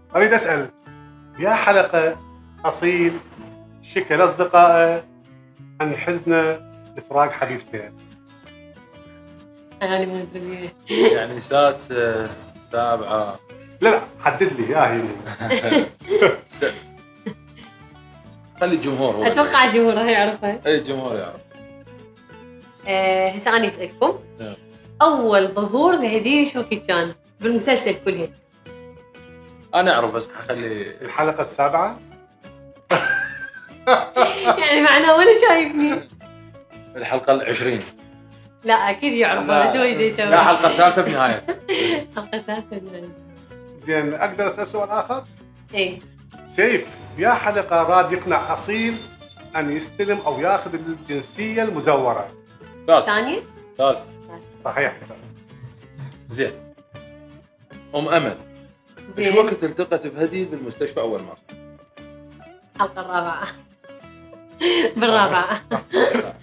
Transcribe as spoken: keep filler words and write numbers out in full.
أريد أسأل يا حلقة أصيل شكى لأصدقائه عن حزنه لفراق حبيبته. يعني ما أدري يعني سادسة سابعة. لا لا حدد لي يا هي. س... خلي الجمهور هو. أتوقع الجمهور راح يعرفها. أي الجمهور يعرف. أه هسه أنا أسألكم. نعم. أول ظهور لهدير شوقي كان بالمسلسل كله. أنا أعرف بس حخلي الحلقة السابعة. يعني معناه ولا شايفني. الحلقة العشرين. لا أكيد يعرفها بس هو إيش يسوي. لا حلقة الثالثة بنهايتها. حلقة ثالثة. زين أقدر أسأل سؤال آخر؟ إيه. سيف يا حلقة راد يقنع أصيل أن يستلم أو ياخذ الجنسية المزورة. ثالث. ثانية؟ ثالث. صحيح. زين. أم أمل. إيش وقت التقت بهدي بالمستشفى أول مرة؟ الحلقة الرابعة. بالرابعة.